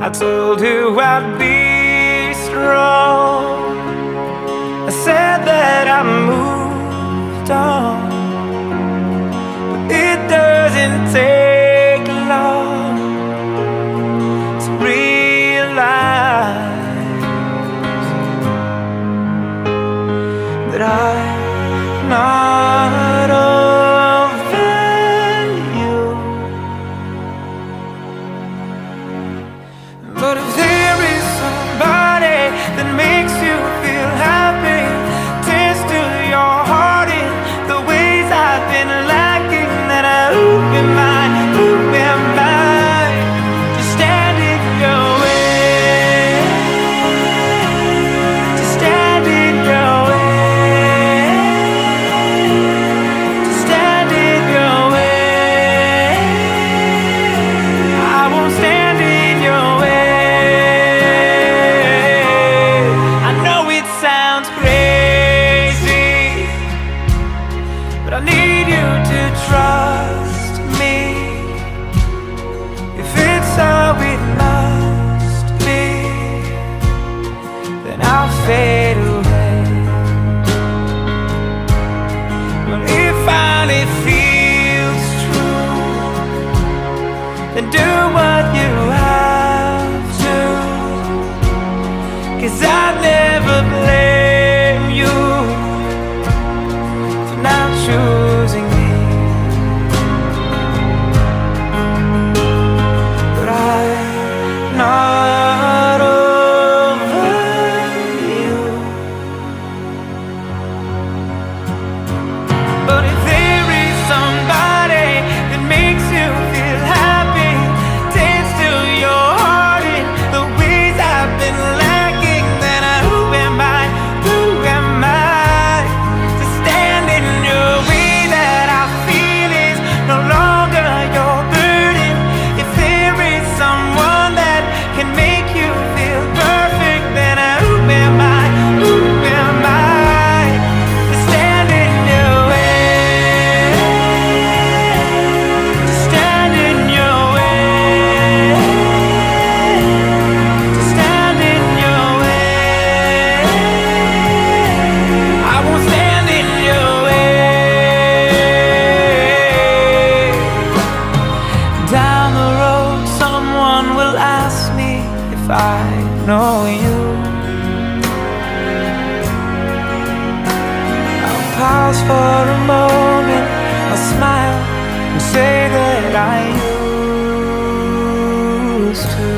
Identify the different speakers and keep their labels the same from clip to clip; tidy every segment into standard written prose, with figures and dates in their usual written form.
Speaker 1: I told you I'd be strong. I said that I moved on, but it doesn't take long to realize that I'm not over you. But if there is somebody that makes you feel happy, tends to your heart in the ways I've been lacking, then who am I, who am I to stand in your way, to stand in your way, to stand in your way. I won't stand in your way. Sounds crazy, but I need you to trust me. If it's how it must be, then I'll fade away. But if finally feels true, then do what you have to, 'cause I've never blame you for not choosing me. But I'm not over you. But if there is somebody that makes you feel happy, tends to your heart in the ways I've been lacking, then who am I, who am I to stand in your way? That I feel is no longer your burden. If there is someone that can make you feel perfect, then who am I, who am I to stand in your way, to stand in your way, to stand in your way. I won't stand in your way. Down the road someone will ask me if I know you. I'll pause for a moment, I'll smile and say that I used to.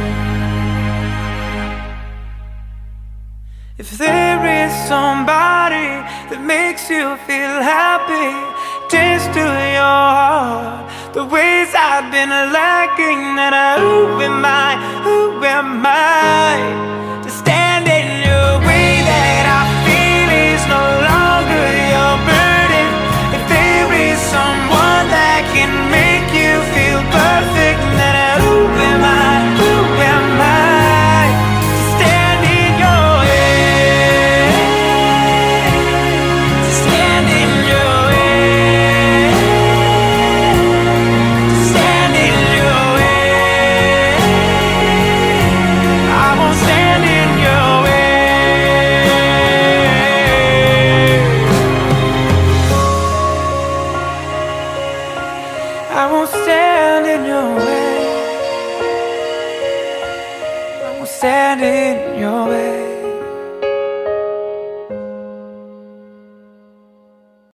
Speaker 1: If there is somebody that makes you feel happy, tends to your heart the ways I've been lacking, then who am I, who am I to stand in your way? That I feel is no longer your burden. If there is someone that can make you feel perfect, then who am I, who am I to stand in your way, to stand in your way, to stand in your way. I won't stand in your way. I won't stand in your way. I won't stand in your way.